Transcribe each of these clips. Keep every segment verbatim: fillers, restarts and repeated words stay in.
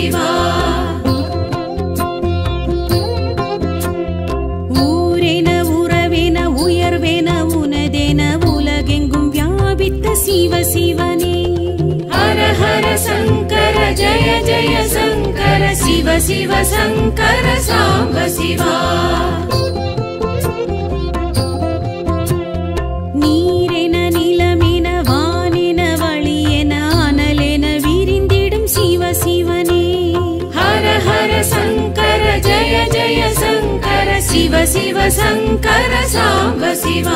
சிவா. ஊரென உறவென உயர்வென உனதென உலகெங்கும் வியாபித்த சிவ சிவனே. ஹர ஹர சங்கர ஜய ஜய சங்கர சிவ சிவ சங்கர சாம்ப சிவா. நீரென நிலமென வானென வழியென அனலென விரிந்திடும் சிவ சிவனே. ஹர ஹர சங்கர ஜய ஜய சங்கர சிவ சிவ சங்கர சாம்ப சிவா.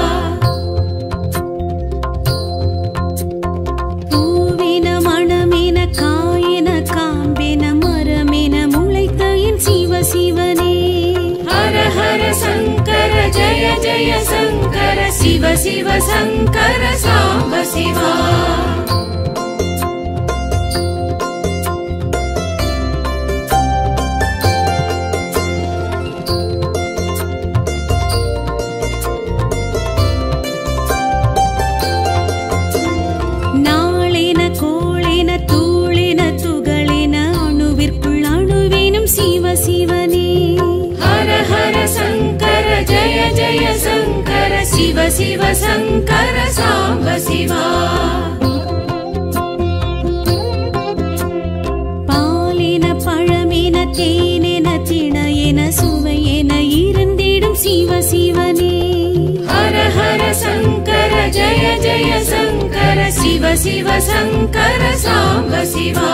பூவென மணமென காயென காம்பென மரமென முளைத்த என் சிவ சிவனே. ஹர ஹர சங்கர ஜய ஜய சங்கர சிவ சிவ சங்கர சாம்ப சிவா. நாளென கோளென தூளென துகளென அணுவிற்குள் அணுவேனும் சிவ சிவனே. ஹர ஹர சங்கர ஜய ஜய சங்கர சிவ சிவ சங்கர சாம்ப சிவா. பாலென பழமென தேனென திணையென சுவையென இருந்திடும் சிவ சிவனே. ஹர ஹர சங்கர ஜய ஜய சங்கர சிவ சிவ சங்கர சாம்ப சிவா.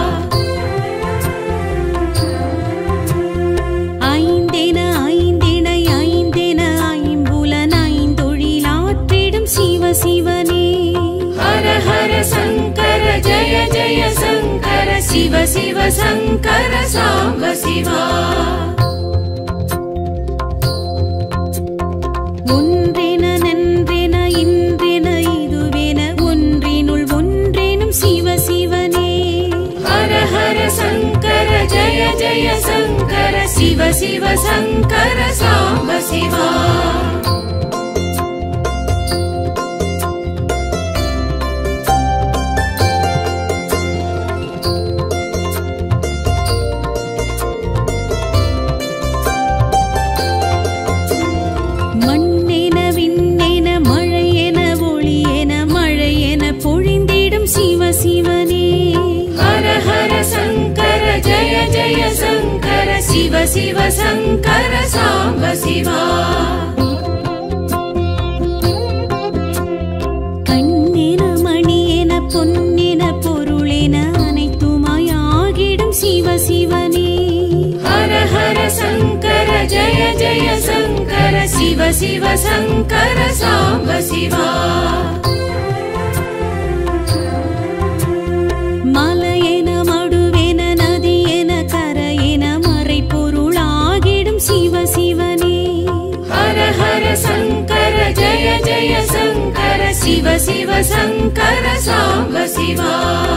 ஐந்தென ஐந்திணை ஐந்தென ஐம்புலன் ஐந்தொழிலாற்றிடும் சிவ சிவனே. ஹர ஹர சங்கர ஜய ஜய சங்கர சிவ சிவ சங்கர சாம்ப சிவா. ஒன்றென நன்றென இன்றென இதுவென ஒன்றினுள் ஒன்றேனும் சிவ சிவனே. ஹர ஹர சங்கர ஜய ஜய சங்கர சிவ சிவ சங்கர சாம்ப சிவா. மண்ணென விண்ணென மழையென ஒளியென மழையென பொழிந்திடும் சிவ சிவனே. ஹர ஹர சங்கர ஜய ஜய சங்கர சிவ சிவ சங்கர சாம்ப சிவா. கண்ணென மணியென பொன்னென பொருளென அனைத்துமாய் ஆகிடும் சிவ சிவனே. ஹர ஹர சங்கர ஜய ஜய சங்கர சிவ சிவ சங்கர சாம்ப சிவா. மலையென மடுவென நதியென கரையென மறை பொருளாகிடும் சிவ சிவனே. ஹர ஹர சங்கர ஜய ஜய சங்கர சிவ சிவ சங்கர சாம்ப சிவா.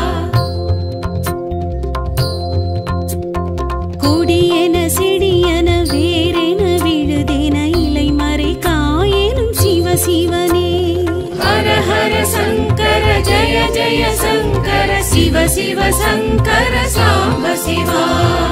கொடியென செடியென வேரென விழுதென இலை மறை காயெனும் சிவ சிவனே. ஹர ஹர சங்கர ஜய ஜய சங்கர சிவ சிவ சங்கர சாம்ப சிவா.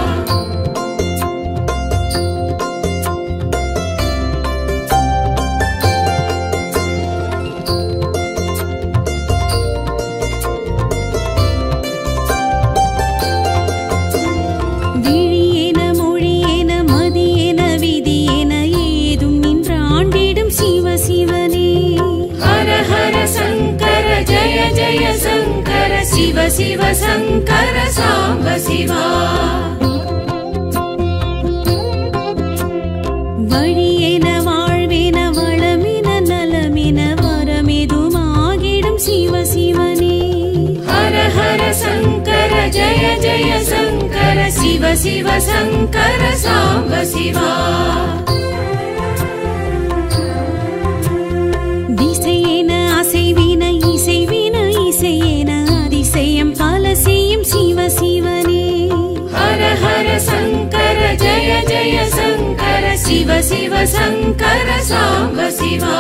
விழியென மொழியென மதியென விதியென ஏதும் நின்று ஆண்டிடும் சிவ சிவனே. ஹர ஹர சங்கர ஜய ஜய சங்கர சிவ சிவ சங்கர சாம்ப சிவா. வழியென வாழ்வென வளமென நலமென வரமெதுமாகிடும் சிவ சிவனே. ஹர ஹர சங்கர ஜய ஜய சங்கர சிவ சிவ சங்கர சாம்ப சிவா. திசையென அசைவின இசைவின இசையென அதிசயம் பல செய்யும் சிவ சிவனே. ஹர ஹர சங்கர ஜய ஜய சங்கர சிவ சிவ சங்கர சாம்ப சிவா.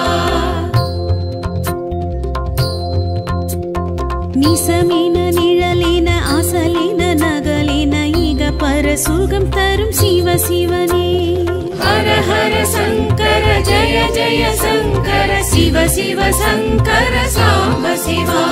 நிசமின நிழலின அசலின நகலின சுகம் தரும் சிவ சிவனே. ஹர ஹர சங்கர ஜய ஜய சங்கர சிவ சிவ சங்கர சாம்ப சிவா.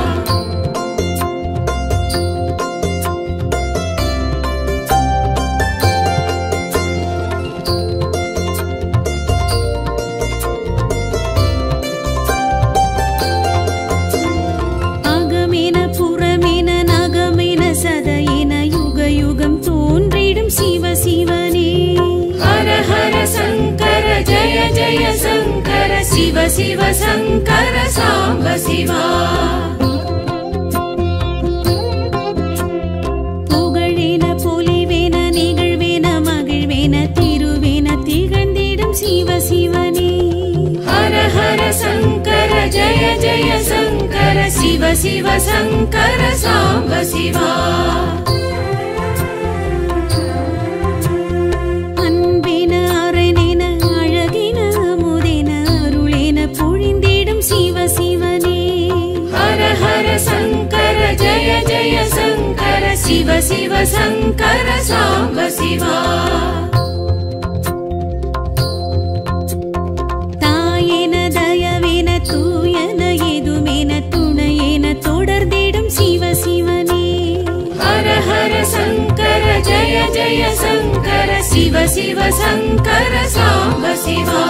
சிவ சிவ சங்கர சாம்ப சிவா. புகழேன பொலிவேன நிகழ்வேன மகிழ்வேன திருவேன திகழ்ந்திடும் சிவ சிவனே. ஹர ஹர சங்கர ஜய ஜய சங்கர சிவ சிவ சங்கர சாம்ப சிவா. சங்கர ஜய ஜய சங்கர சிவ சிவ சங்கர சாம்ப சிவா. தாயேன தயவேன தூயன எதுமேன துணையேன தொடர்ந்திடும் சிவ சிவனே. ஹர ஹர சங்கர ஜய ஜய சங்கர சிவ சிவ சங்கர சாம்ப சிவா.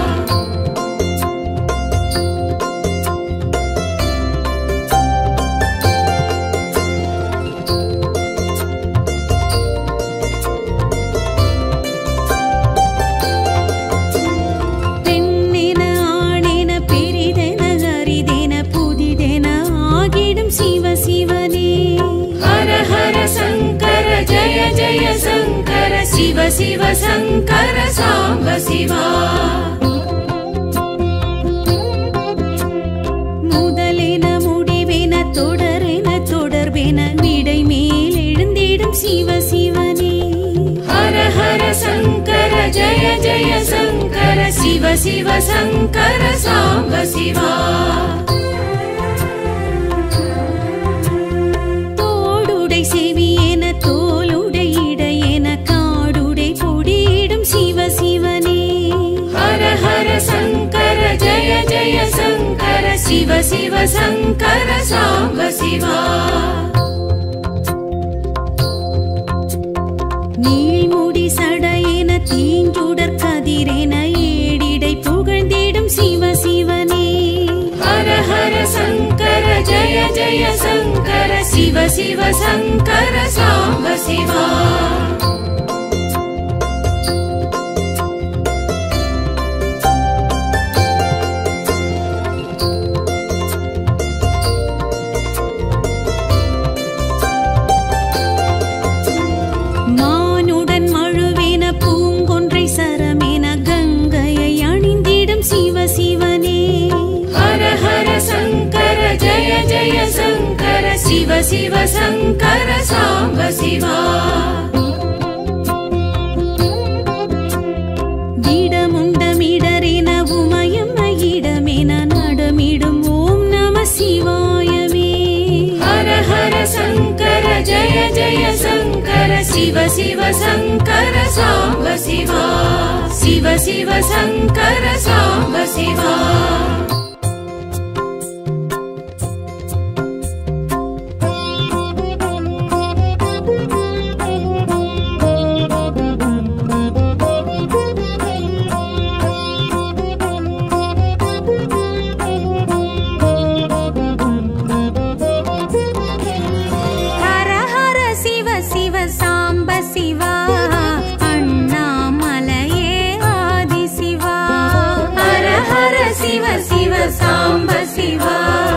சிவ சிவ சங்கர சாம்ப சிவா. முதலென முடிவென தொடரென தொடர்பென விடை மேல் எழுந்திடும் சிவ சிவனே. ஹர ஹர சங்கர ஜய ஜய சங்கர சிவ சிவ சங்கர சாம்ப சிவா. தோடுடை செவியென தோளுடை இடையென காடுடை கொடியிடும் சிவ சிவனே. ஹர ஹர சங்கர ஜய ஜய சங்கர சிவ சிவ சங்கர சாம்ப சிவா. நீள்முடி சடையென தீஞ்சுடர் கதிரென ஏடிடை புகழ்ந்திடும் சிவ சிவனே. ஹர ஹர சங்கர ஜய ஜய சங்கர சிவ சிவ சங்கர சாம்ப சிவா. மானுடன் மழுவேன பூங்கொன்றை சரமேன கங்கையை அணிந்திடும் சிவ சிவனே. ஹர ஹர சங்கர ஜய ஜய சங்கர சிவ சிவ சங்கர சாம்ப சிவா. திடமுண்டமிடரென உமயம் இடமென நடமிடும் ஓம் நம சிவாயமே. ஹர ஹர சங்கர ஜய ஜய சங்கர சிவ சிவ சங்கர சாம்ப சிவா. சிவ சிவ சங்கர சாம்ப சிவா. சாம்ப சிவா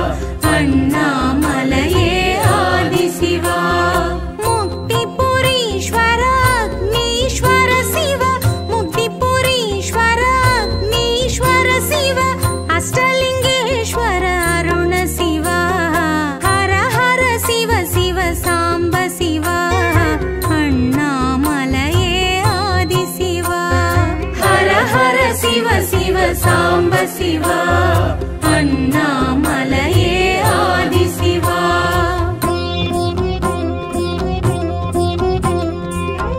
அண்ணாமலையே ஆதி சிவா. முக்திபுரீஸ்வர அக்னீஸ்வர சிவ முக்திபுரீஸ்வர அக்னீஸ்வர சிவ அஷ்டலிங்கேஸ்வர அருண சிவா. ஹர ஹர சிவ சிவ சாம்ப சிவா அண்ணாமலையே ஆதி சிவா. ஹர ஹர சிவ சிவ சாம்ப சிவா அண்ணாமலையே ஆதி சிவா.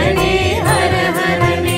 शिवने हर हरने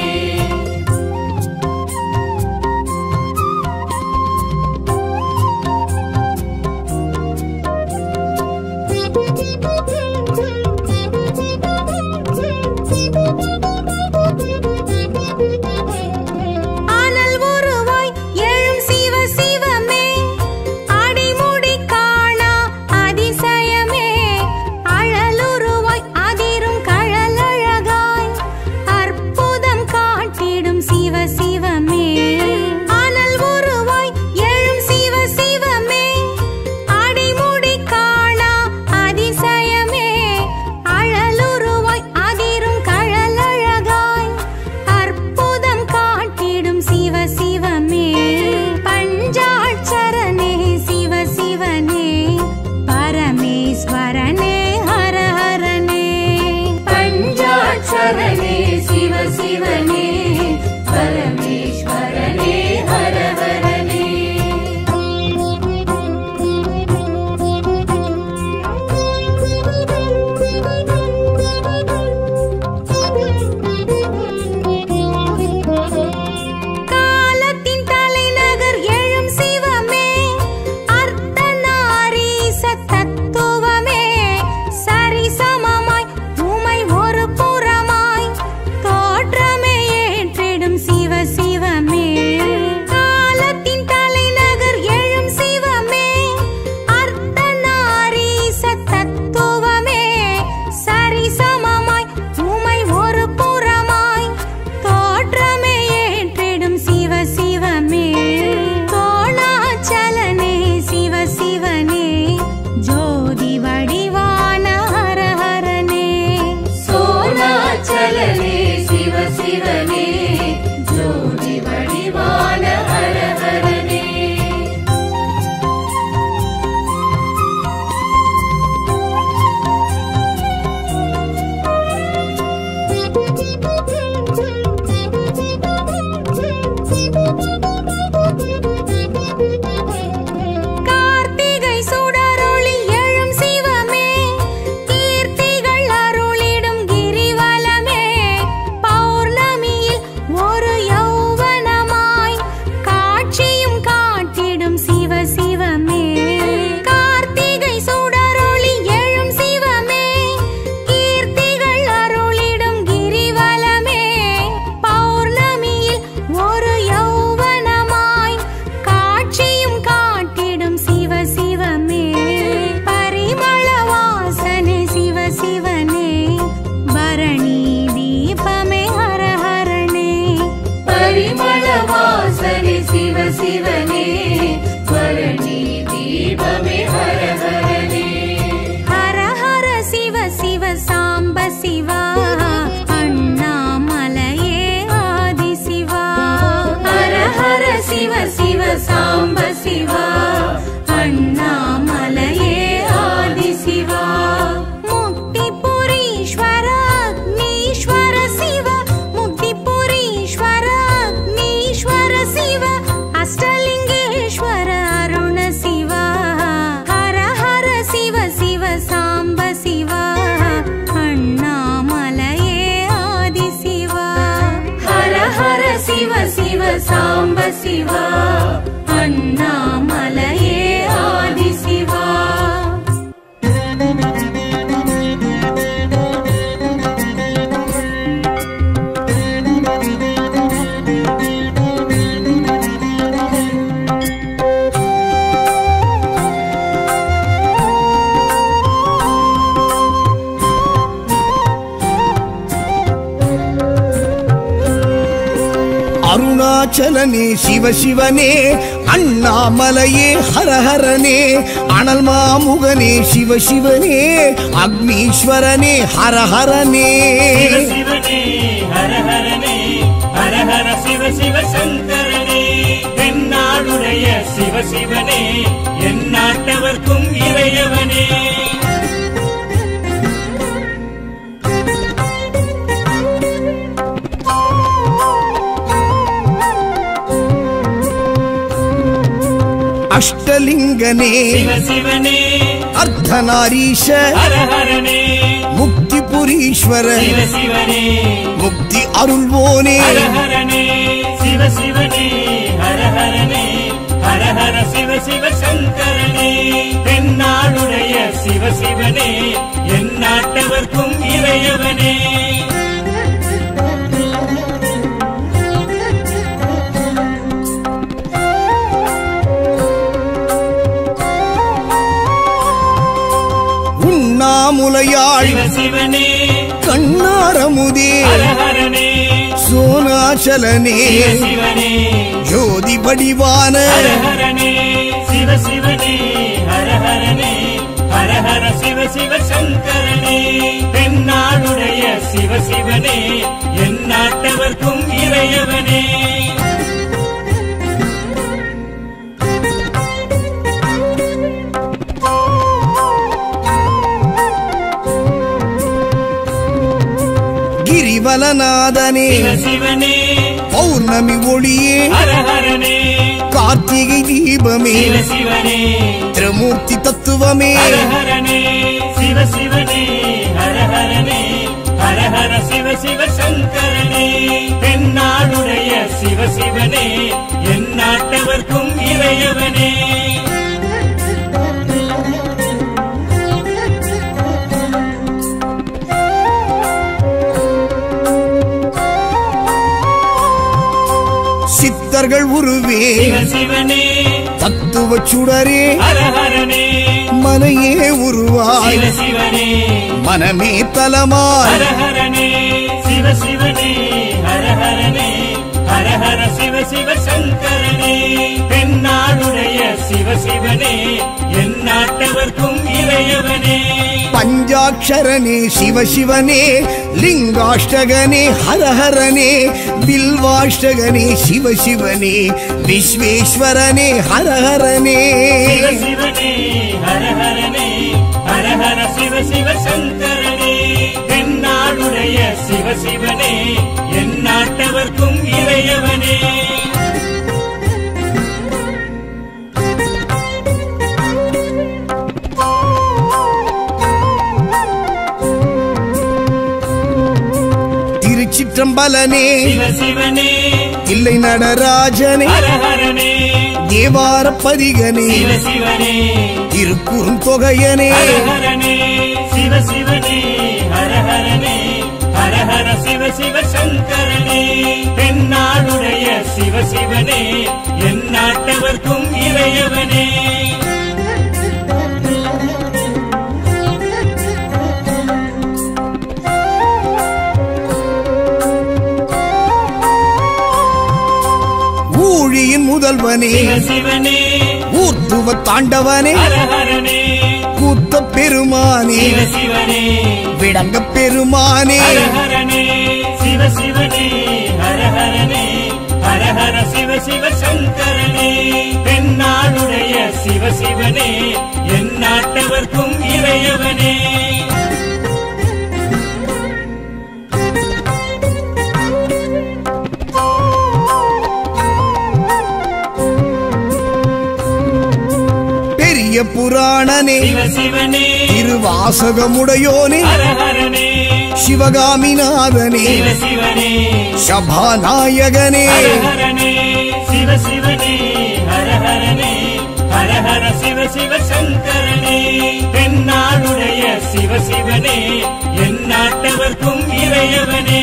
सांब शिवा अण्णामलये आदि शिवा मुक्तिपुरीश्वर अग्नीश्वर शिव मुक्तिपुरीश्वर अग्नीश्वर शिव अष्टलिंगेश्वर अरुण शिवा हर हर शिव शिव सांब शिवा अण्णामलये आदि शिवा हर हर शिव शिव सांब शिवा अण्णामलये आदि शिवा அருணாச்சலனே சிவ சிவனே அண்ணாமலையே ஹர ஹரனே அனல் மாமுகனே சிவ சிவனே அக்னீஸ்வரனே ஹர ஹரனே சிவனே ஹர ஹரனே ஹர ஹர சிவ சிவ சங்கரனே என்னாடுடைய சிவ சிவனே எந்நாட்டவர்க்கும் இறையவனே अष्टलिंगने शिव शिवने अर्धनारीश हर हरने मुक्ति திரிபுரீஸ்வர சிவ சிவனே முக்தி அருள்வோனே ஹர ஹரனே சிவ சிவனே ஹர ஹரனே ஹர ஹர சிவ சிவ சங்கரனே தென்னாடுடைய சிவ சிவனே எந்நாட்டவர்க்கும் இறையவனே உண்ணாமுலையாள் சிவ சிவனே கண்ணாரமுதே ஹர ஹரனே சோனாச்சலனே சிவ சிவனே ஜோதி வடிவான ஹர ஹரனே சிவ சிவனே ஹர ஹரனே ஹர ஹர சிவ சிவ சங்கரனே தென்னாடுடைய சிவ சிவனே எந்நாட்டவர்க்கும் இறையவனே கிரிவலநாதனே சிவ சிவனே பௌர்ணமி ஒளியே ஹர ஹரனே கார்த்திகை தீபமே சிவ சிவனே திரிமூர்த்தி தத்துவமே ஹர ஹரனே சிவ சிவனே ஹர ஹரனே ஹர ஹர சிவ சிவ சங்கரனே தென்னாடுடைய சிவ சிவனே எந்நாட்டவர்க்கும் இறையவனே சித்தர்கள் உருவே சிவ சிவனே தத்துவ சுடரே ஹர ஹரனே மனையே உருவாய் சிவ சிவனே மனமே தலமாய் ஹர ஹரனே சிவ சிவனே ஹர ஹரனே ஹர ஹர சிவ சிவ சங்கரனே தென்னாடுடைய சிவ சிவனே எந்நாட்டவர்க்கும் இறையவனே பஞ்சாட்சரனே சிவ சிவனே லிங்காஷ்டகனே ஹரஹரனே பில்வாஷ்டகனே சிவ சிவனே விஸ்வேஸ்வரனே ஹரஹரனே சிவ சிவனே ஹர ஹரனே ஹர ஹர சிவ சிவ சங்கரனே தென்னாடுடைய சிவ சிவனே எந்நாட்டவர்க்கும் இறையவனே திருச்சிற்றம்பலனே சிவ சிவனே இல்லை நடராஜனே ஹர ஹரனே தேவார பதிகனே சிவ சிவனே திருக்குறுந்தொகையனே ஹர ஹரனே சிவ சிவனே ஹர ஹரனே ஹர ஹர சிவ சிவ சங்கரனே தென்னாடுடைய சிவ சிவனே எந்நாட்டவர்க்கும் இறையவனே ஊழியின் முதல்வனே சிவ சிவனே ஊர்த்துவ தாண்டவனே ஹர ஹரனே கூத்த பெருமானே சிவ சிவனே விடங்க பெருமானே ஹர ஹரனே சிவ சிவனே ஹர ஹரனே ஹர ஹர சிவ சிவ சங்கரனே தென்னாடுடைய சிவ சிவனே எந்நாட்டவர்க்கும் இறையவனே பெரிய புராணனே சிவ சிவனே திருவாசகமுடையோனே ஹர ஹரனே சிவகாமிநாதனே சிவ சிவனே சபாநாயகனே ஹர ஹரனே சிவ சிவனே ஹர ஹரனே ஹர ஹர சிவ சிவ சங்கரனே தென்னாடுடைய சிவ சிவனே எந்நாட்டவர்க்கும் இறையவனே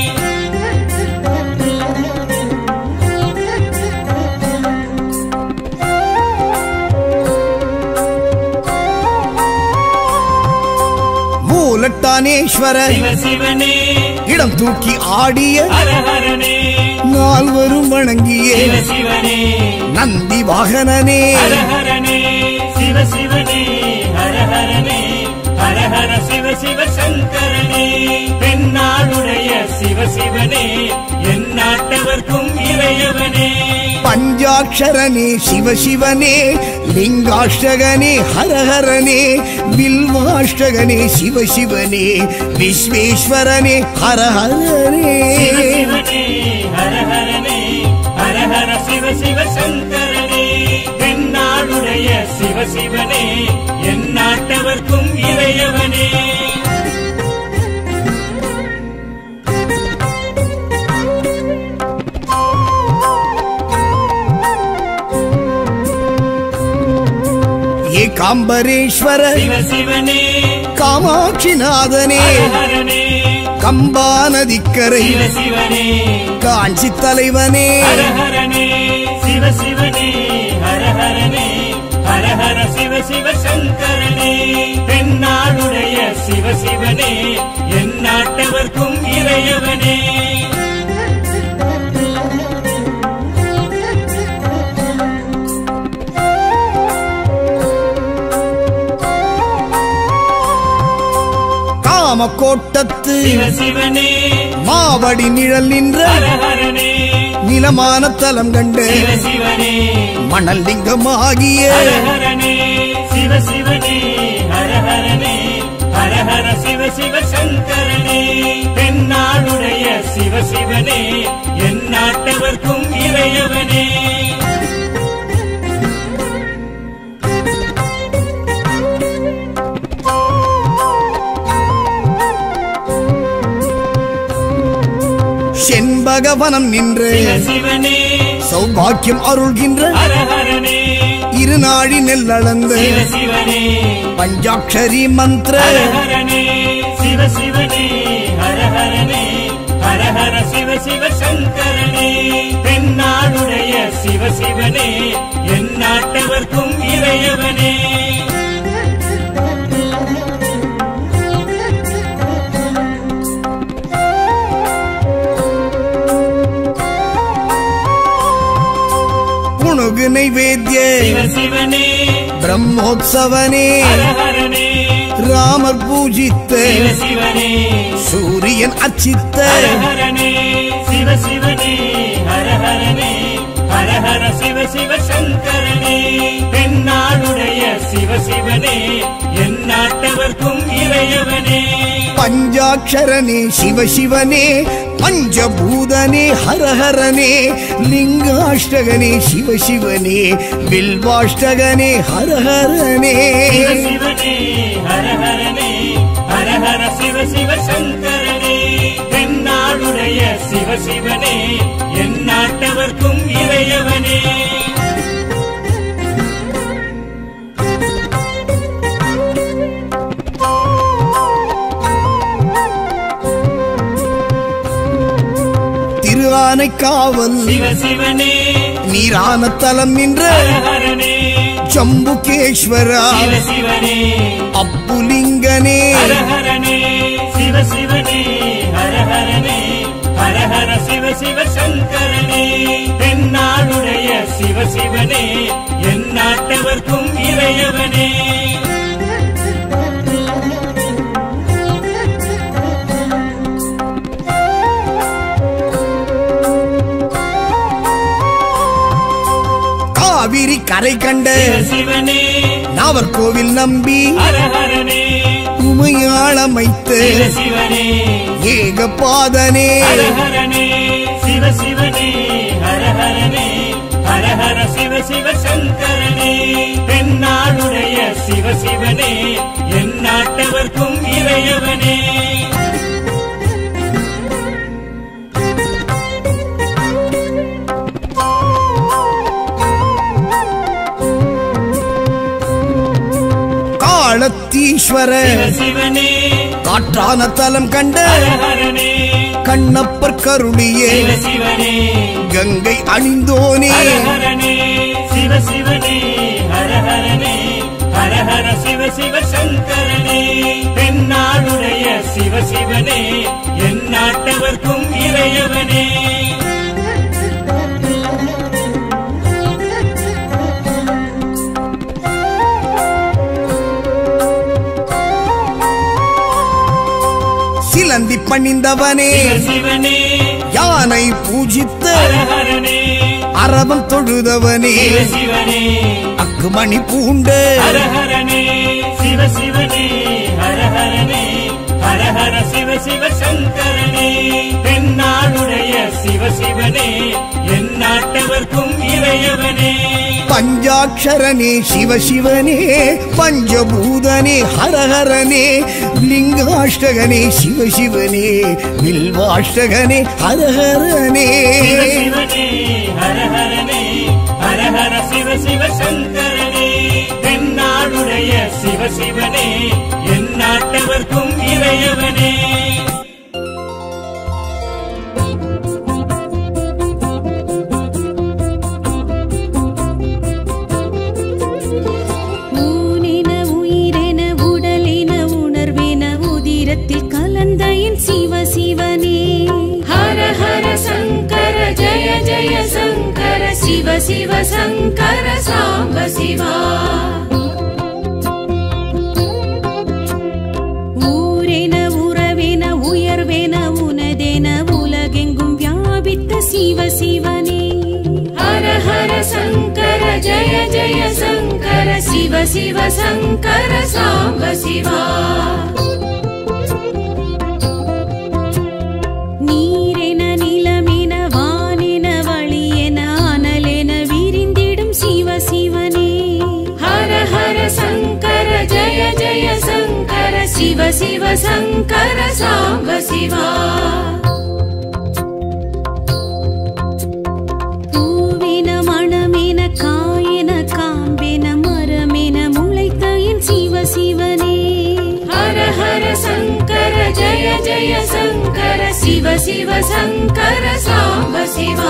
மூலட்டானேஸ்வர சிவ சிவனே இடம் தூக்கி ஆடிய ஹர ஹரனே நால்வரும் வணங்கிய சிவ சிவனே நந்தி வாகனனே ஹர ஹரனே சிவ சிவனே ஹர ஹரனே ஹர ஹர சிவ சிவ சங்கரனே தென்னாடுடைய சிவ சிவனே எந்நாட்டவர்க்கும் இறையவனே பஞ்சாட்சரனே சிவ சிவனே லிங்காஷ்டகனே ஹரஹரனே பில்வாஷ்டகனே சிவ சிவனே விஸ்வேஸ்வரனே ஹரஹரனே சிவ சிவனே ஹர ஹரனே ஹர ஹர சிவ சிவ சங்கரனே தென்னாடுடைய சிவ சிவனே எந்நாட்டவர்க்கும் இறையவனே ஏகாம்பரேஸ்வர சிவ சிவனே காமாட்சிநாதனே ஹரஹரனே கம்பா நதிக்கரை சிவ சிவனே காஞ்சி தலைவனே ஹரஹரனே சிவ சிவனே ஹரஹரனே ஹரஹர சிவ சிவ சங்கரனே தென்னாடுடைய சிவ சிவனே எந்நாட்டவர்க்கும் இறையவனே காமக்கோட்டத்து சிவ சிவனே மாவடி நிழல் நின்ற ஹரஹரனே நிலமான தலம் கண்டு சிவ சிவனே மணல் லிங்கமாகிய ஹரஹரனே சிவ சிவனே ஹரஹரனே ஹரஹர சிவ சிவ சங்கரனே தென்னாடுடைய சிவ சிவனே எந்நாட்டவர்க்கும் இறையவனே செண்பகவனம் நின்று சிவ சிவனே சௌபாக்கியம் அருள்கின்ற ஹரஹரனே இருநாழி நெல்லளந்து சிவ சிவனே பஞ்சாட்சரி மந்திர ஹரஹரனே சிவ சிவனே ஹரஹரனே ஹரஹர சிவ சிவ சங்கரனே தென்னாடுடைய சிவ சிவனே எந்நாட்டவர்க்கும் இறையவனே புணுகு நைவேத்திய சிவ சிவனே பிரம்மோத்சவனே ஹரஹரனே ராமர் பூஜித்த சிவ சிவனே சூரியன் அச்சித்த ஹரஹரனே சிவ சிவனே ஹரஹரனே ஹரஹர சிவ சிவ சங்கரனே தென்னாடுடைய சிவ சிவனே எந்நாட்டவர்க்கும் இறையவனே பஞ்சாட்சரனே சிவ சிவனே பஞ்சபூதனே ஹரஹரனே லிங்காஷ்டகனே சிவ சிவனே வில்வாஷ்டகனே ஹரஹரனே சிவ சிவனே ஹரஹரனே ஹரஹர சிவ சிவ சங்கரனே தென்னாடுடைய சிவ சிவனே எந்நாட்டவர்க்கும் இறையவனே திருஆனை காவல் சிவ சிவனே நீரான தலம் நின்ற ஹரஹரனே ஜம்புகேஸ்வரா சிவ சிவனே அப்புலிங்கனே ஹரஹரனே சிவ சிவனே ஹரஹரனே ஹரஹர சிவ சிவ சங்கரனே தென்னாடுடைய சிவ சிவனே எந்நாட்டவர்க்கும் இறையவனே காவிரி கரை கண்ட சிவ சிவனே நாவர்கோவில் நம்பி ஹரஹரனே உமையாளமைத்து சிவ சிவனே ஏகபாதனே ஹரஹரனே சிவ சிவனே ஹரஹரனே ஹரஹர சிவ சிவ சங்கரனே தென்னாடுடைய சிவ சிவனே எந்நாட்டவர்க்கும் இறையவனே காளத்தீஸ்வர சிவ சிவனே காற்றான தலம் கண்ட ஹரஹரனே கண்ணப்பர் கருளியே சிவ சிவனே கங்கை அணிந்தோனே ஹரஹரனே சிவ சிவனே ஹரஹரனே ஹரஹர சிவ சிவ சங்கரனே தென்னாடுடைய சிவ சிவனே எந்நாட்டவர்க்கும் இறையவனே சிலந்தி பணிந்தவனே சிவ சிவனே யானை பூஜித்த ஹரஹரனே அரவம் தொழுதவனே சிவ சிவனே அக்குமணி பூண்ட ஹரஹரனே சிவ சிவனே ஹரஹரனே ஹரஹர சிவ சிவ சங்கரனே தென்னாடுடைய சிவ சிவனே எந்நாட்டவர்க்கும் இறையவனே பஞ்சாட்சரனே சிவ சிவனே பஞ்சபூதனே ஹரஹரனே லிங்காஷ்டகனே சிவ சிவனே வில்வாஷ்டகனே ஹரஹரனே சிவ சிவனே ஹரஹரனே ஹரஹர சிவ சிவ சங்கரனே தென்னாடு சிவனே என் நாட்டவர்க்கும் இறையவனே. ஊனென உயிரென உடலென உணர்வென உதிரத்தில் கலந்த என் சிவ சிவனே. ஹர ஹர சங்கர ஜய ஜய சங்கர சிவ சிவ சங்கர சாம்ப சிவா. ஊரென உறவென உயர்வென உனதென உலகெங்கும் வியாபித்த சிவ சிவனே. ஹர ஹர சங்கர ஜய ஜய சங்கர சிவ சிவ சங்கர சாம்ப சிவா. நீரென நிலமென வானென வழியென அனலென விரிந்திடும் சிவ சிவனே. ஹர ஹர சங்கர ஜய ஜய சங்கர சிவ சிவ சங்கர சாம்ப சிவா. பூவென மணமென காயென காம்பென மரமென முளைத்த என் சிவ சிவனே. ஹர ஹர சங்கர ஜய ஜய சங்கர சிவ சிவ சங்கர சாம்ப சிவா.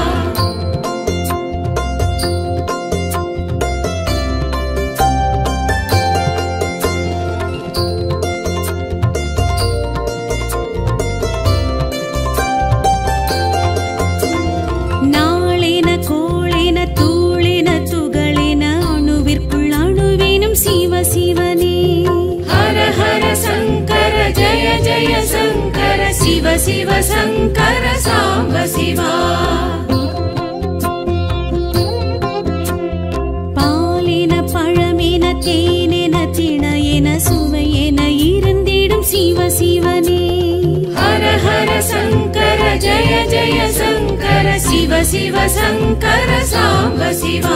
நாளென கோளென தூளென துகளென அணுவிற்குள் அணுவேனும் சிவ சிவனே. ஹர ஹர சங்கர ஜய ஜய சங்கர சிவ சிவ சங்கர சாம்ப சிவா. பாலென பழமென தேனென திணையென சுவையென இருந்திடும் சிவ சிவனே. ஹர ஹர சங்கர ஜய ஜய சங்கர சிவ சிவ சங்கர சாம்ப சிவா.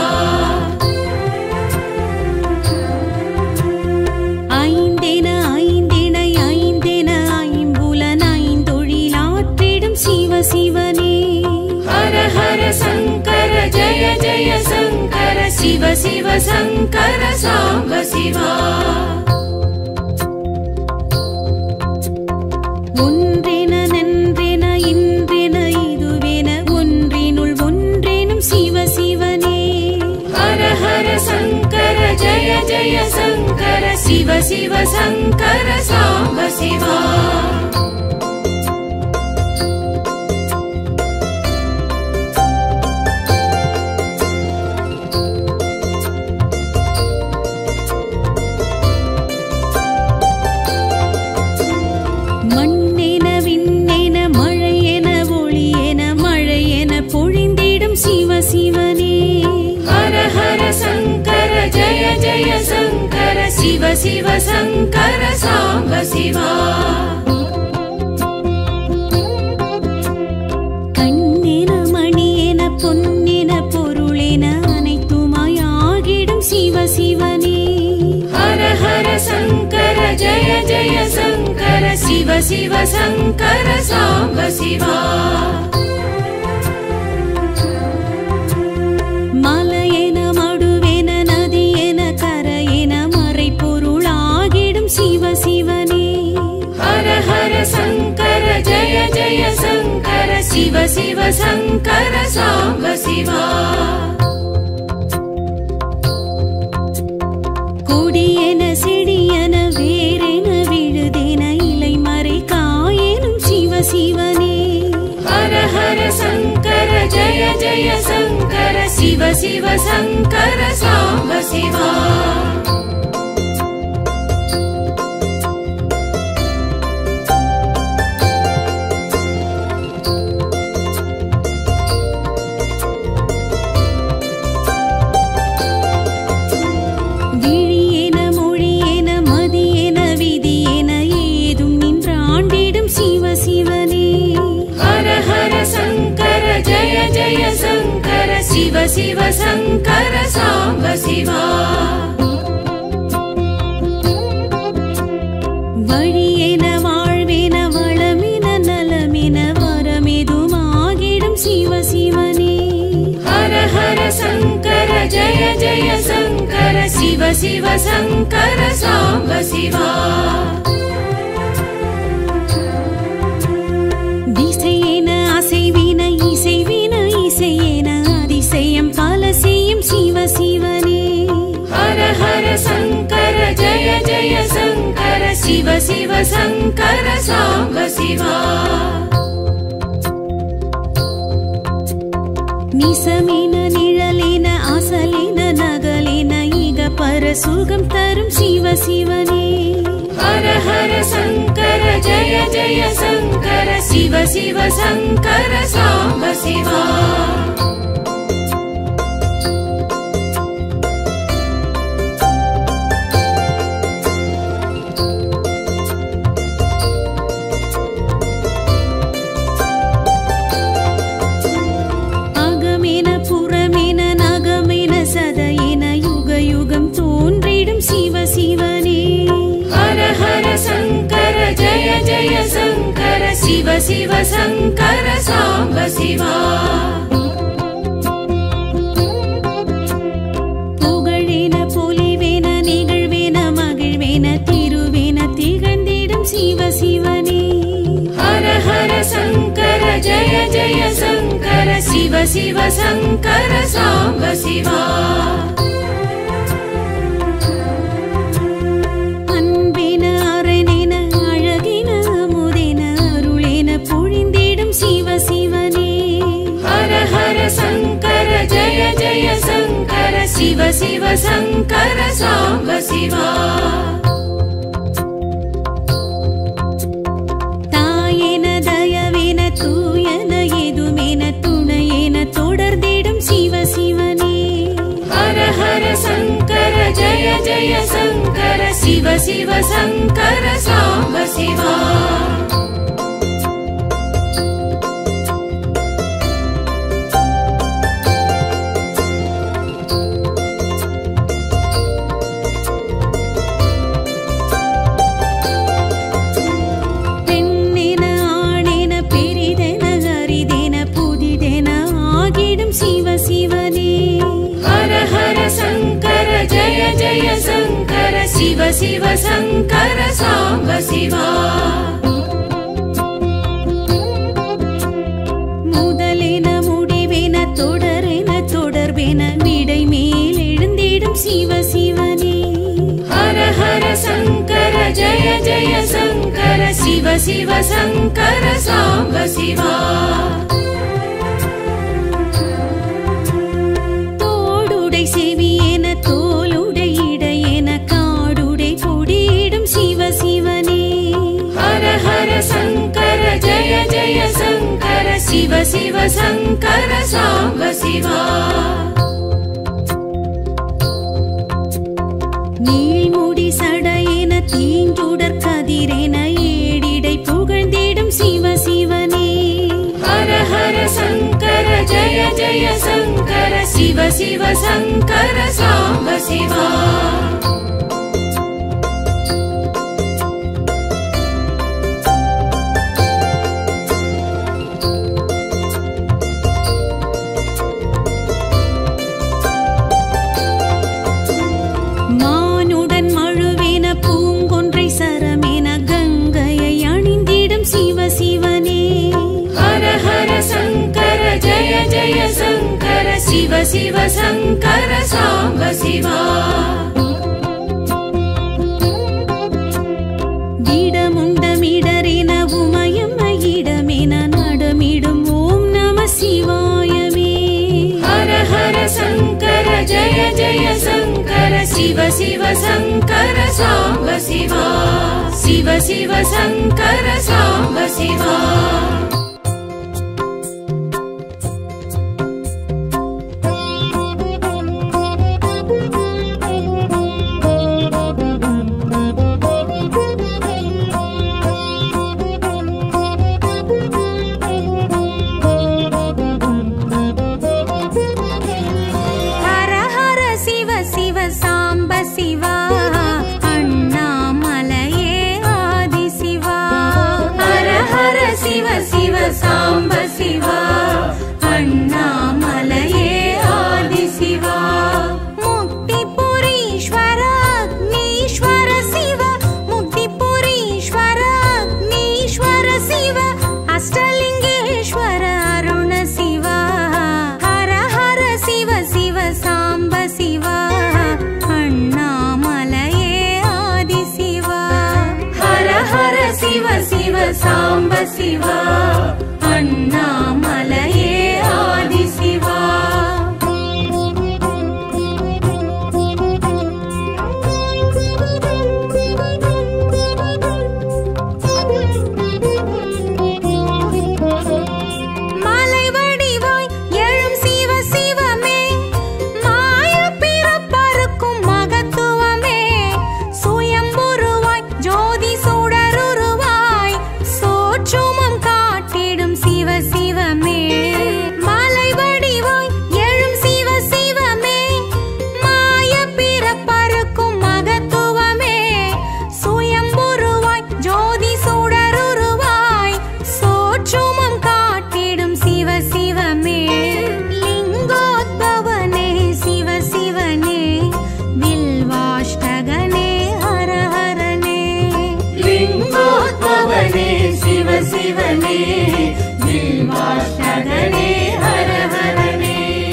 ஐந்தென ஐந்தென ஐந்தென ஐம்புலன் ஐந்தொழிலாற்றிடும் சிவ சிவனே. ஹர ஹர சங்கர ஜய ஜய சங்கர சிவ சிவ சங்கர சாம்ப சிவா. ஒன்றென நன்றென இன்றென இதுவென ஒன்றினுள் ஒன்றேனும் சிவ சிவனே. ஹர ஹர சங்கர ஜய ஜய சங்கர சிவ சிவ சங்கர சாம்ப சிவா. மண்ணென விண்ணென மழையென ஒளியென மழையென பொழிந்திடும் சிவ சிவனே. ஹர ஹர சங்கர ஜய ஜய சங்கர சிவ சிவ சங்கர சாம்ப சிவா. கண்ணென மணியென பொன்னென பொருளென அனைத்துமாய் ஆகிடும் சிவ சிவனே. ஹர ஹர சங்கர ஜய ஜய சங்கர சிவ சிவ சங்கர சாம்ப சிவா. மலையென மடுவென நதியென கரையென மறை பொருளாகிடும் சிவ சிவனே. ஹர ஹர சங்கர ஜய ஜய சங்கர சிவ சிவ சங்கர சாம்ப சிவா. கொடியென செடியென வேரென விழுதென இலை மறை காயெனும் சிவ சிவனே. ஹர ஹர சங்கர ஜய ஜய சங்கர சிவ சிவ சங்கர சாம்ப சிவா. விழியென மொழியென மதியென விதியென ஏதும் நின்றாண்டிடும் சிவ சிவனே. ஹர ஹர சங்கர ஜய ஜய சங்கர சிவ சிவ சங்கர சாம்ப சிவா. வழியென வாழ்வென வளமென நலமென வரமெதுமாகிடும் சிவ சிவனே. ஹர ஹர சங்கர ஜய ஜய சங்கர சிவ शिव शङ्कर साम्ब शिवा दिशैयेन अசைவின இசைவின இசையேன அதிசயம் பல செய்யும் சிவ சிவனே हर हर शङ्कर जय जय शङ्कर शिव शिव शङ्कर साम्ब शिवा निसमेन निழலேன அசலேன நகலேன ஈக பர சுகம் தரும் சிவ சிவனே हर हर शङ्कर जय जय शङ्कर शिव शिव शङ्कर साम्ब शिवा शिव शिव शङ्कर साम्ब शिवा புகழேன பொலிவேன நிகழ்வேன மகிழ்வேன திருவேன திகழ்ந்திடும் சிவ சிவனே हर हर शङ्कर जय जय शङ्कर शिव शिव शङ्कर साम्ब शिवा शङ्कर जय जय शङ्कर शिव शिव शङ्कर साम्ब शिवा தாயேன தயவேன தூயன எதுமேன துணையேன தொடர்ந்திடும் சிவ சிவனே हर हर शङ्कर जय जय शङ्कर शिव शिव शङ्कर साम्ब शिवा शिव शिव शङ्कर साम्ब शिवा முதலேன முடிவேன தொடரேன தொடர்வேன விடை மேல் எழுந்திடும் சிவ சிவனே हर हर शङ्कर जय जय शङ्कर शिव शिव शङ्कर साम्ब शिवा தோடுடை செவியேன தோளுடை இடையேன हर हर शङ्कर जय जय शङ्कर शिव शिव शङ्कर साम्ब शिवा நீள்முடி சடையேன தீஞ்சுடர் கதிரேன ஏடிடை புகழ்ந்திடும் சிவ சிவனே हर हर शङ्कर जय जय शङ्कर शिव शिव शङ्कर साम्ब शिवा शिव शिव शङ्कर साम्ब शिवा இடமுண்டமிடரேன உமயம் இடமென நடமிடும் ஓம் நம சிவாயமே हर हर शङ्कर जय जय शङ्कर शिव शिव शङ्कर साम्ब शिवा शिव शिव शङ्कर साम्ब शिवा शिव சிவா அண்ணாமலையே ஆதிசிவா. சிவனே வில்வாஷ்டகனே ஹரஹரனே.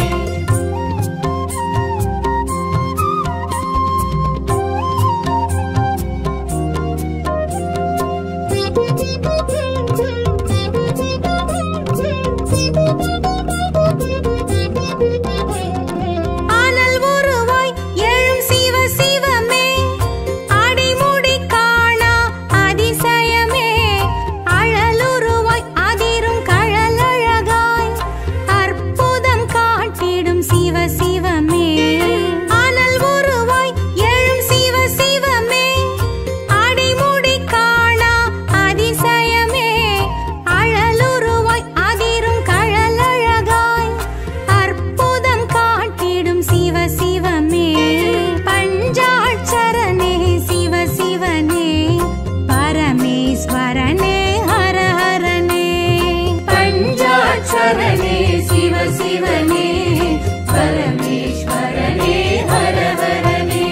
பரமே சிவ சிவனே பரமேஸ்வரனே ஹரஹரனே.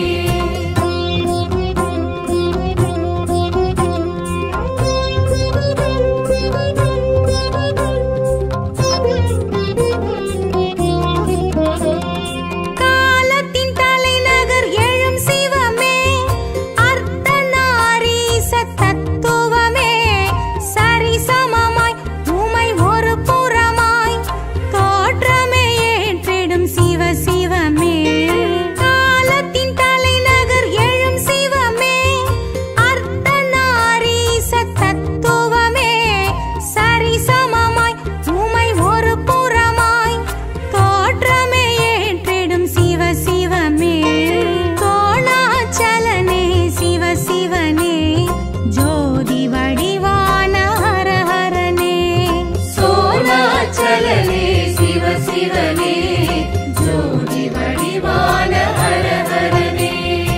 காலத்தின் தலைநகர் எழும் சிவமே அர்த்தநாரீச தத்துவமே சரிசமமாய் உமை ஒரு புறமாய் தோற்றமே ஏற்றிடும் சிவ சிவமே. காலத்தின் தலைநகர் எழும் சிவமே அர்த்தநாரீச தத்துவமே சரிசமமாய் உமை ஒரு புறமாய் தோற்றமே ஏற்றிடும் சிவ சிவமே. கோணாச்சலனே சிவ சிவனே ஜோதி வடிவான ஹரஹரனே. சோனாச்சலனே சிவ சிவனே ஜோதி வடிவான ஹரஹரனே.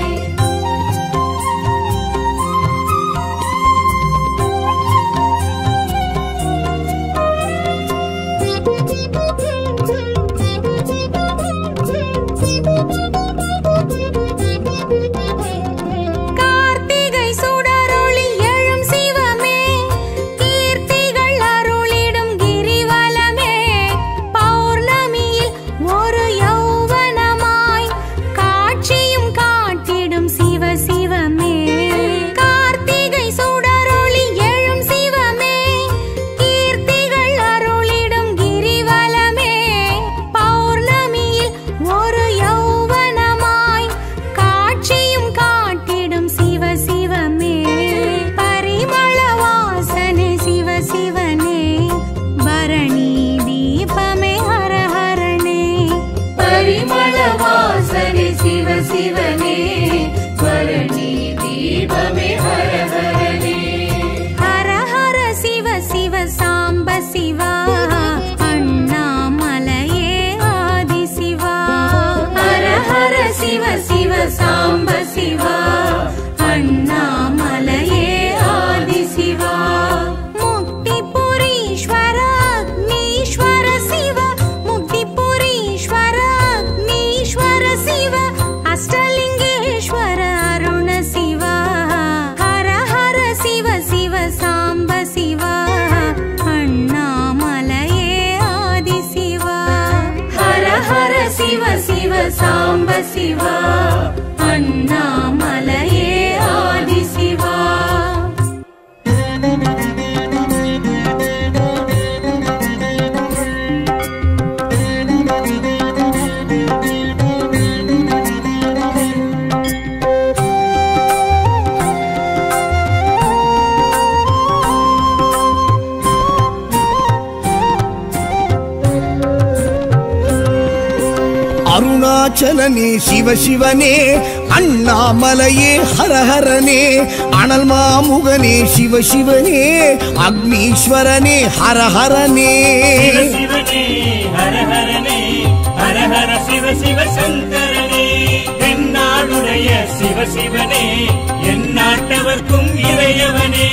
கார்த்திகை சுடரொளி எழும் சிவமே கீர்த்திகள் அருளிடும் கிரிவலமே பௌர்ணமியில் ஒரு யௌவனமாய் காட்சியும் காட்டிடும் சிவ சிவமே. கார்த்திகை சுடரொளி எழும் சிவமே கீர்த்திகள் அருளிடும் கிரிவலமே பௌர்ணமியில் ஒரு யௌவனமாய் காட்சியும் காட்டிடும் சிவ சிவமே. பரிமள வாசனே சிவ சிவனே பரணி தீபமே ஹரஹரனே. பரிமள வாசனே சிவ சிவனே பரணி தீபமே ஹரஹரனே. ஹரஹர சிவ சிவ சாம்ப சிவா அண்ணாமலையே ஆதிசிவா. ஹரஹர சிவ சிவ சாம்ப சிவா அண்ணாமலையே ஆதிசிவா. முக்திபுரீஸ்வர அக்னீஸ்வர சிவ முக்திபுரீஸ்வர அக்னீஸ்வர சிவ அஷ்டலிங்கேஸ்வர அருண சிவா. ஹரஹர சிவ சிவ சாம்ப சிவா அண்ணாமலையே ஆதிசிவா. ஹரஹர சிவ சிவ சாம்ப சிவா அண்ணாமலையே ஆதிசிவா. அருணாச்சலனே சிவசிவனே அண்ணாமலையே ஹரஹரனே அனல் மாமுகனே சிவசிவனே அக்னீஸ்வரனே ஹரஹரனே சிவனே ஹரஹரனே ஹரஹர சிவ சிவ சங்கரனே தென்னாடுடைய சிவசிவனே என் நாட்டவர்க்கும் இறையவனே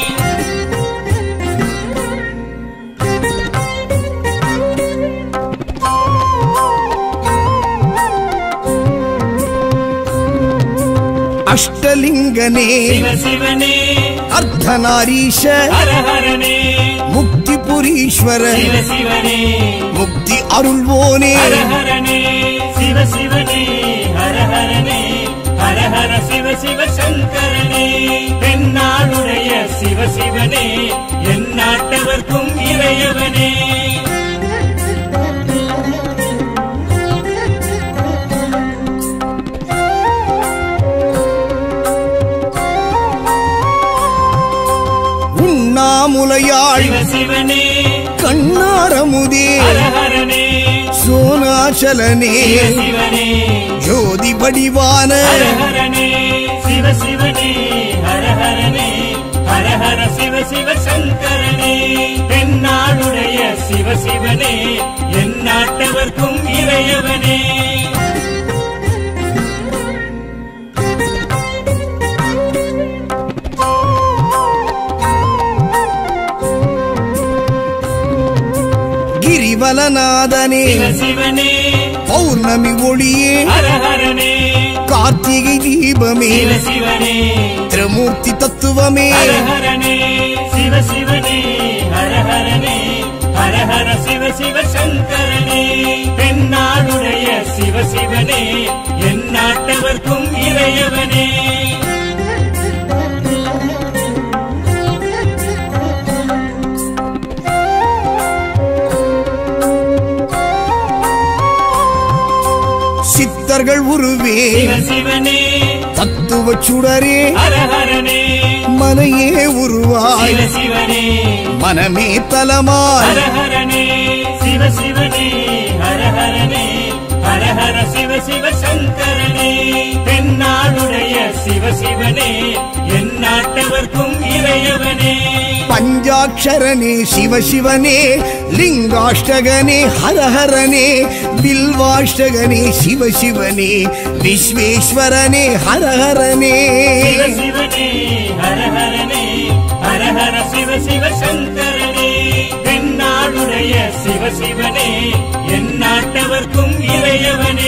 அஷ்டலிங்கனே சிவசிவனே அர்த்தநாரீஷ ஹரஹரனே முக்திபுரீஸ்வர சிவசிவனே முக்தி அருள்வோனே ஹரஹரனே சிவசிவனே ஹரஹரனே ஹரஹர சிவ சிவ சங்கரனே தென்னாடுடைய சிவசிவனே என் நாட்டவர்க்கும் இறையவனே உண்ணாமுலையாள் சிவசிவனே கண்ணாரமுதே ஹரஹரனே சோனாச்சலனே சிவசிவனே ஜோதி வடிவான ஹரஹரனே சிவசிவனே ஹரஹரனே ஹரஹர சிவ சிவ சங்கரனே தென்னாடுடைய சிவசிவனே என் நாட்டவர்க்கும் இறையவனே கிரிவலநாதனே சிவசிவனே பௌர்ணமி ஒளியே ஹரஹரனே கார்த்திகை தீபமே சிவசிவனே திரிமூர்த்தி தத்துவமே ஹரஹரனே சிவசிவனே ஹரஹரனே ஹரஹர சிவ சிவ சங்கரனே தென்னாடுடைய சிவசிவனே என் நாட்டவர்க்கும் இறையவனே சித்தர்கள் உருவே சிவசிவனே தத்துவ சுடரே ஹரஹரனே மனையே உருவாய் சிவசிவனே மனமே தலமாய் ஹரஹரனே சிவசிவனே ஹரஹரனே ஹரஹர சிவ சிவ சங்கரனே தென்னாடுடைய சிவசிவனே என் நாட்டவர்க்கும் இறையவனே பஞ்சாட்சரனே சிவசிவனே லிங்காஷ்டகனே ஹரஹரனே பில்வாஷ்டகனே சிவசிவனே விஸ்வேஸ்வரனே ஹரஹரனே சிவசிவனே ஹரஹரனே ஹரஹர சிவ சிவ சங்கரனே தென்னாடுடைய சிவசிவனே என் நாட்டவர்க்கும் இறையவனே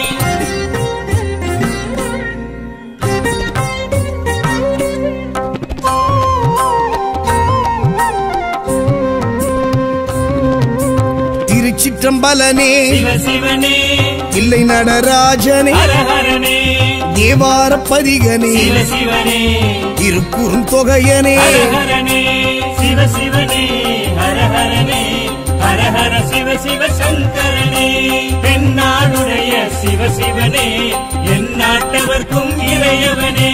திருச்சிற்றம்பலனே சிவசிவனே தில்லை நடராஜனே ஹரஹரனே தேவார பதிகனே சிவசிவனே திருக்குறுந்தொகையனே ஹரஹரனே சிவசிவனே ஹரஹரனே ஹரஹர சிவ சிவ சங்கரனே தென்னாடுடைய சிவசிவனே என் நாட்டவர்க்கும் இறையவனே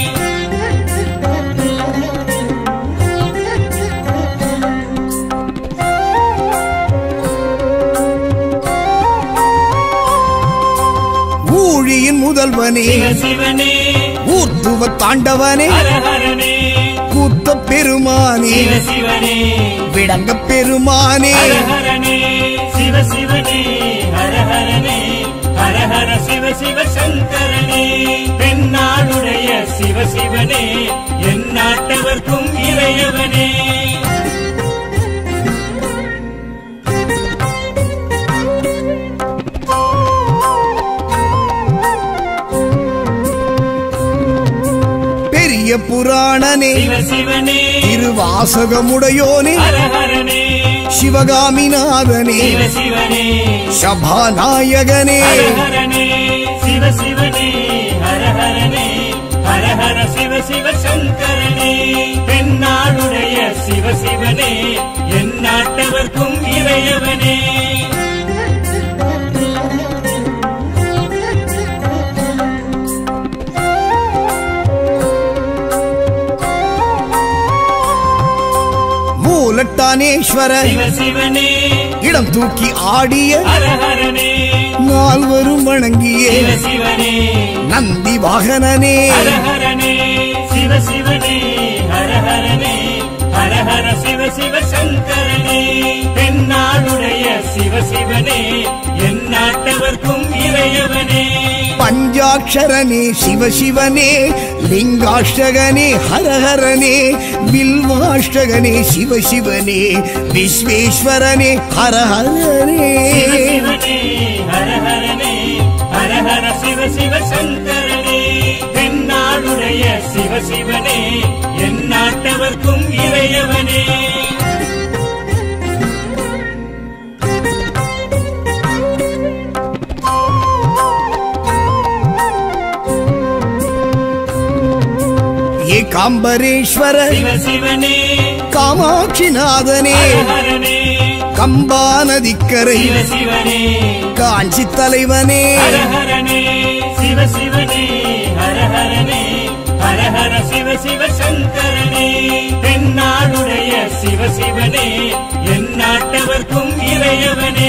ஊழியின் முதல்வனே சிவசிவனே ஊர்த்துவ தாண்டவனே ஹரஹரனே கூத்த பெருமானே சிவசிவனே விடங்க பெருமானே ஹரஹரனே சிவசிவனே ஹரஹரனே ஹரஹர சிவ சிவ சங்கரனே தென்னாடுடைய சிவசிவனே என் நாட்டவர்க்கும் இறையவனே பெரிய புராணனே சிவசிவனே திருவாசகமுடையோனே ஹரஹரனே சிவகாமிநாதனே சிவசிவனே சபாநாயகனே ஹரஹரனே சிவசிவனே ஹரஹரனே ஹரஹர சிவ சிவ சங்கரனே தென்னாடுடைய சிவசிவனே என் நாட்டவர்க்கும் இறையவனே மூலட்டானேஸ்வர சிவசிவனே இடம் தூக்கி ஆடிய ஹரஹரனே நால்வரும் வணங்கியே சிவ சிவனே நந்தி வாகனனே ஹர ஹரனே சிவ சிவனே ஹர ஹரனே ஹர ஹர சிவ சிவ சங்கரனே தென்னாடுடைய சிவ சிவனே எந்நாட்டவர்க்கும் இறையவனே பஞ்சாட்சரனே சிவசிவனே லிங்காஷ்டகனே ஹரஹரனே பில்வாஷ்டகனே சிவசிவனே விஸ்வேஸ்வரனே ஹரஹரனே சிவ சிவனே ஹர ஹரனே ஹர ஹர சிவ சிவ சங்கரனே தென்னாடுடைய சிவ சிவனே எந்நாட்டவர்க்கும் இறையவனே ஏகாம்பரேஸ்வர சிவ சிவனே காமாட்சிநாதனே ஹர ஹரனே கம்பா நதிக்கரை சிவ சிவனே காஞ்சி தலைவனே ஹர ஹரனே சிவ சிவனே ஹர ஹரனே ஹர ஹர சிவ சிவ சங்கரனே தென்னாடுடைய சிவ சிவனே எந்நாட்டவர்க்கும் இறையவனே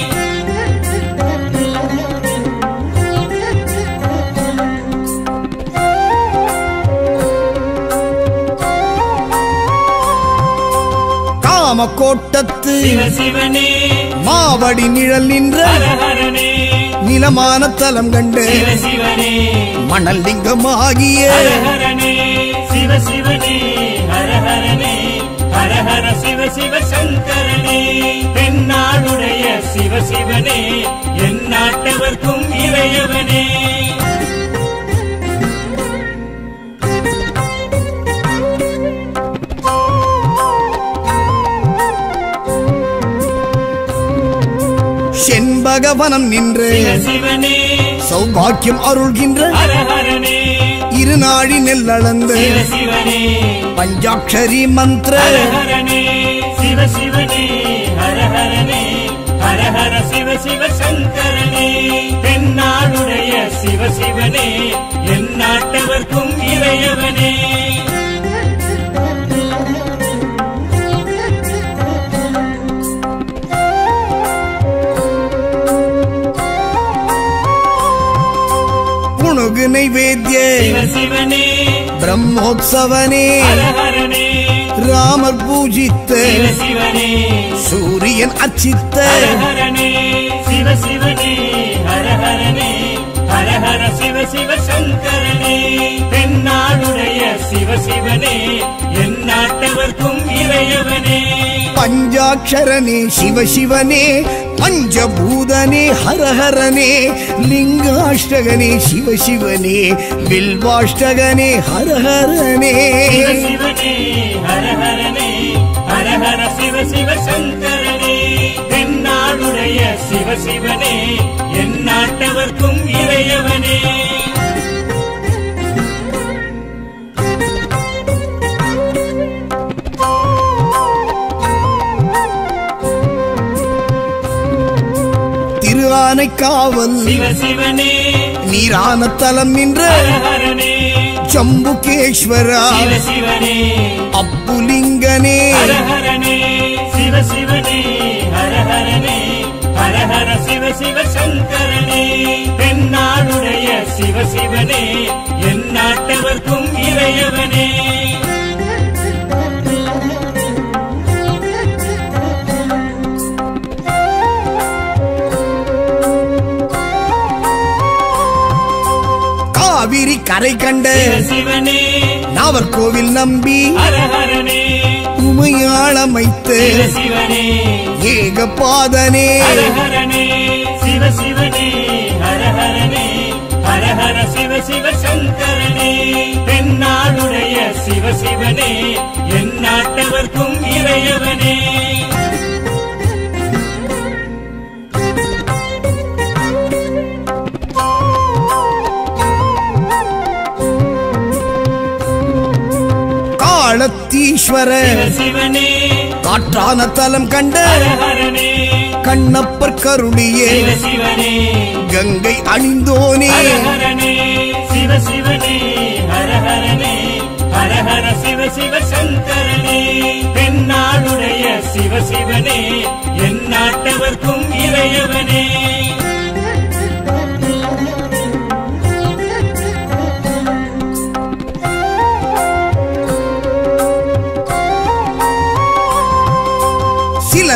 காமக்கோட்டத்து சிவ சிவனே மாவடி நிழல் நின்ற ஹர ஹரனே நிலமான தலம் கண்டு சிவ சிவனே மணல் லிங்கமாகிய ஹர ஹரனே சிவ சிவனே ஹர ஹரனே ஹர ஹர சிவ சிவ சங்கரனே தென்னாடுடைய சிவ சிவனே எந்நாட்டவர்க்கும் இறையவனே செண்பகவனம் நின்று சிவ சிவனே சௌபாக்கியம் அருள்கின்ற ஹர ஹரனே இருநாழி நெல்லளந்து சிவ சிவனே பஞ்சாட்சரி மந்திர ஹர ஹரனே சிவ சிவனே ஹர ஹரனே ஹர ஹர சிவ சிவ சங்கரனே தென்னாடுடைய சிவ சிவனே எந்நாட்டவர்க்கும் இறையவனே புணுகு நைவேத்திய சிவ சிவனே பிரம்மோத்சவனே ஹர ஹரனே ராமர் பூஜித்த சிவ சிவனே சூரியன் அச்சித்த ஹர ஹரனே சிவ சிவனே ஹர ஹரனே ஹர ஹர சிவ சிவ சங்கரனே தென்னாடுடைய சிவ சிவனே எந்நாட்டவர்க்கும் இறையவனே பஞ்சாட்சரனே சிவசிவனே பஞ்சபூதனே ஹரஹரனே லிங்காஷ்டகனே சிவசிவனே பில்வாஷ்டகனே ஹரஹரனே சிவ சிவனே ஹர ஹரனே ஹர ஹர சிவ சிவ சங்கரனே தென்னாடுடைய சிவ சிவனே எந்நாட்டவர்க்கும் இறையவனே திருஆனைக்காவல் சிவ சிவனே நீரான தலம் நின்ற ஹர ஹரனே ஜம்புகேஸ்வரா சிவ சிவனே அப்புலிங்கனே ஹர ஹரனே சிவ சிவனே ஹர ஹரனே ஹர ஹர சிவ சிவ சங்கரனே தென்னாடுடைய சிவ சிவனே எந்நாட்டவர்க்கும் இறையவனே காவிரி கரை கண்ட சிவ சிவனே நாவர்கோவில் நம்பி ஹர ஹரனே உமையாளமைத்த சிவ சிவனே ஏகபாதனே ஹர ஹரனே சிவ சிவனே ஹர ஹரனே ஹர ஹர சிவ சிவ சங்கரனே தென்னாடுடைய சிவ சிவனே எந்நாட்டவர்க்கும் இறையவனே காளத்தீஸ்வர சிவ சிவனே காற்றான தலம் கண்ட ஹர ஹரனே கண்ணப்பர் கருளியே சிவ சிவனே கங்கை அணிந்தோனே ஹர ஹரனே சிவ சிவனே ஹர ஹரனே ஹர ஹர சிவ சிவ சங்கரனே தென்னாடுடைய சிவ சிவனே எந்நாட்டவர்க்கும் இறையவனே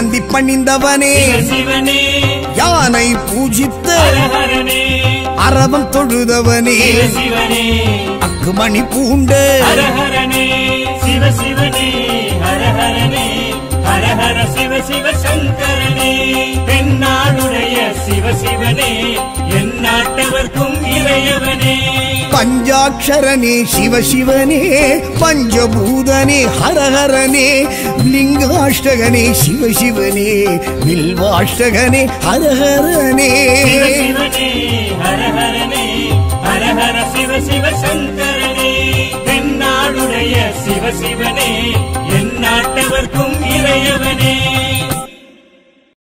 சிலந்தி பணிந்தவனே சிவனே யானை பூஜித்த ஹரஹரனே அரவம் தொழுதவனே சிவனே அக்குமணி பூண்ட ஹரஹரனே சிவ சிவனே ஹரஹரனே ஹரஹர சிவ சிவ சங்கரனே தென்னாடுடைய சிவ சிவனே எந்நாட்டவர்க்கும் இறையவனே பஞ்சாட்சரனே சிவ சிவனே பஞ்சபூதனே ஹரஹரனே லிங்காஷ்டகனே சிவ சிவனே வில்வாஷ்டகனே ஹரஹரனே சிவனே ஹரஹரனே ஹரஹர சிவ சிவ சங்கரனே தென்னாடுடைய சிவ சிவனே